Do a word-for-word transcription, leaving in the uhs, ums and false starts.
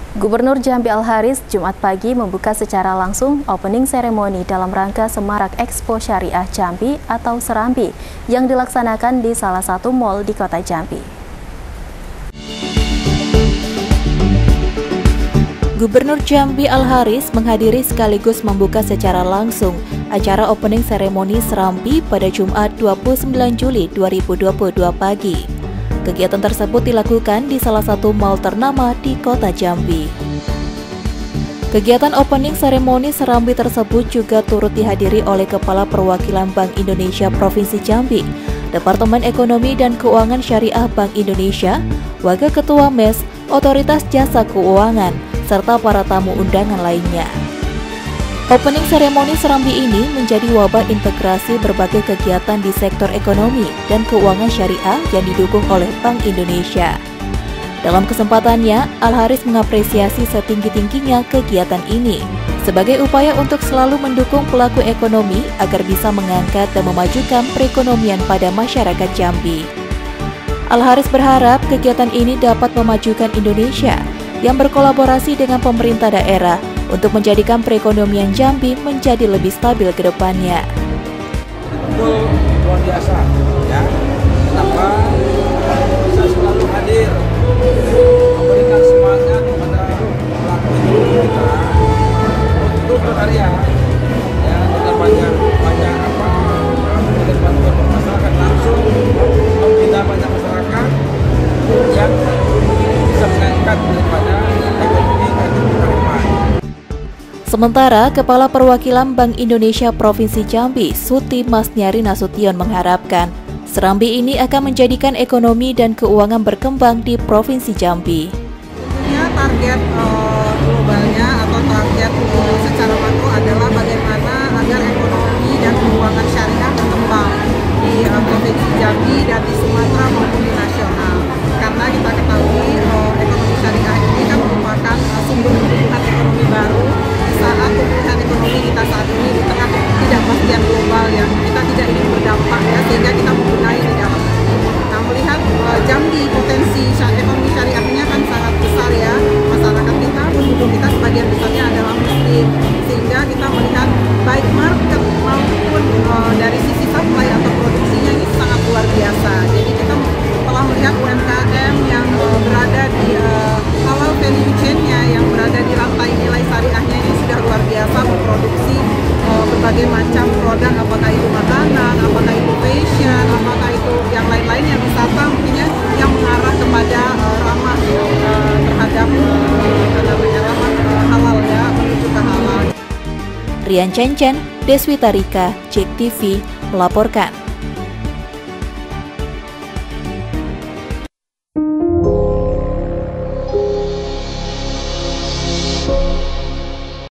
Gubernur Jambi Al-Haris Jumat pagi membuka secara langsung opening ceremony dalam rangka Semarak Expo Syariah Jambi atau Serambi yang dilaksanakan di salah satu mal di kota Jambi. Gubernur Jambi Al-Haris menghadiri sekaligus membuka secara langsung acara opening ceremony Serambi pada Jumat dua puluh sembilan Juli dua ribu dua puluh dua pagi. Kegiatan tersebut dilakukan di salah satu mal ternama di kota Jambi. Kegiatan opening ceremony Serambi tersebut juga turut dihadiri oleh Kepala Perwakilan Bank Indonesia Provinsi Jambi, Departemen Ekonomi dan Keuangan Syariah Bank Indonesia, Wakil Ketua M E S, Otoritas Jasa Keuangan, serta para tamu undangan lainnya. Opening ceremony Serambi ini menjadi wabah integrasi berbagai kegiatan di sektor ekonomi dan keuangan syariah yang didukung oleh Bank Indonesia. Dalam kesempatannya, Al-Haris mengapresiasi setinggi-tingginya kegiatan ini sebagai upaya untuk selalu mendukung pelaku ekonomi agar bisa mengangkat dan memajukan perekonomian pada masyarakat Jambi. Al-Haris berharap kegiatan ini dapat memajukan Indonesia yang berkolaborasi dengan pemerintah daerah untuk menjadikan perekonomian Jambi menjadi lebih stabil ke depannya. Betul luar biasa, ya. Kenapa bisa selalu hadir memberikan semangat kepada pelaku ekonomi kita untuk berkarya, ya, dengan banyak banyak apa, dengan bantuan masyarakat langsung membina banyak masyarakat yang bisa mengangkat daripada ekonomi dan kehidupan. Sementara Kepala Perwakilan Bank Indonesia Provinsi Jambi, Suti Masnyari Nasution mengharapkan Serambi ini akan menjadikan ekonomi dan keuangan berkembang di Provinsi Jambi. Tentunya target uh, globalnya atau target uh, secara makro adalah bagaimana agar ekonomi dan keuangan syariah berkembang di uh, Provinsi Jambi dan di Sumatera maupun di nasional. Karena kita ketahui uh, ekonomi syariah ini kan merupakan uh, sumber pertumbuhan ekonomi baru saat pemulihan ekonomi kita saat ini di tengah ketidakpastian global yang kita tidak ingin berdampak, ya, sehingga kita membenahi di dalam. Nah, melihat uh, Jambi potensi ekonomi syariahnya kan sangat besar, ya, masyarakat kita, penduduk kita sebagian besarnya adalah muslim, sehingga kita melihat baik market maupun uh, dari sisi supply atau produksinya ini sangat luar biasa. Jadi kita telah melihat U M K M yang uh, berada di uh, halal value chain-nya, yang berada di rantai nilai syariahnya ini sudah luar biasa memproduksi uh, berbagai macam produk, apakah itu makanan, apakah itu fashion, apakah itu yang lain-lainnya, wisata mungkinnya yang mengarah kepada uh, ramah uh, terhadap uh, namanya ramah uh, halal, ya, menuju ke halal. Rian Cencen, Deswita Rika, Jek T V melaporkan.